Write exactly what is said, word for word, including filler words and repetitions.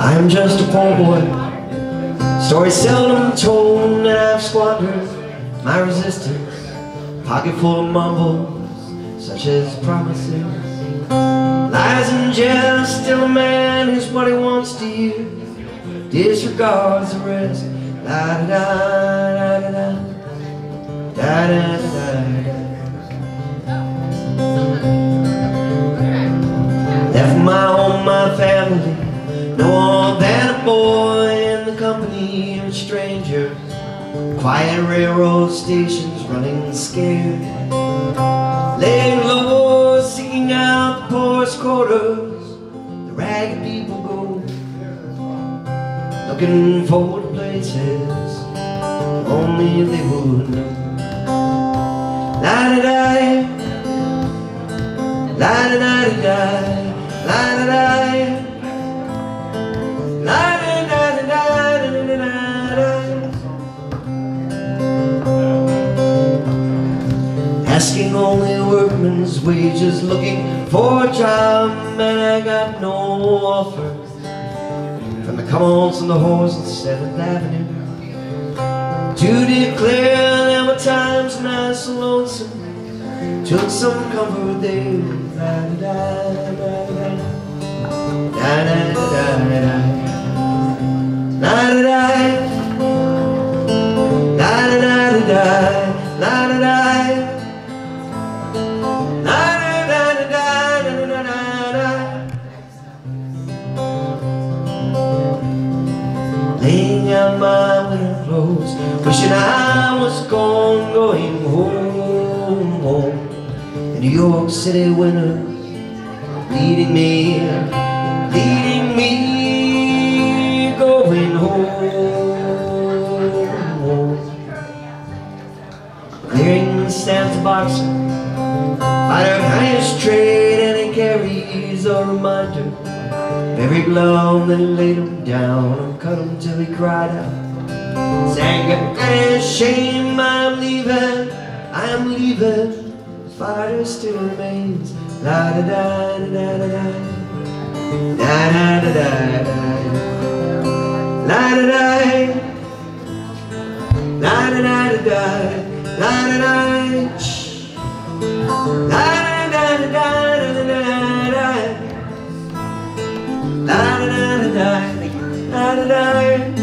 I'm just a poor boy, story seldom told, and I've squandered my resistance, pocket full of mumbles such as promises, lies and jest. Still a man is what he wants to hear, disregards the rest. La da da da da da da da da da. Left my home, my family, no more than a boy in the company of strangers. Quiet railroad stations running scared, laying low, seeking out the poorest quarters. The ragged people go, looking for the places only if they would know. La da da, la da da da, la da da, la da da da da da da. Asking only workman's wages, looking for a job, and I got no offer from the come-ons and the whores on seventh Avenue. To declare there were times when I was so lonesome, took some comfort there. La da da da da da da da da. La da da, la da da da, la da da. Laying out my winter clothes, wishing I was gone, going home, home. In New York City winter, leading me, leading me, going home, home. Clearing stands a boxer, fighter highest trade, and he carries a reminder. Every glove that laid him down and cut him till he cried out, anger and shame. I'm leaving, I'm leaving. The fighter still remains. La da da da da da da da da da da. La da da, la da da da da, la da da, la da da da da. La da da da da da da da.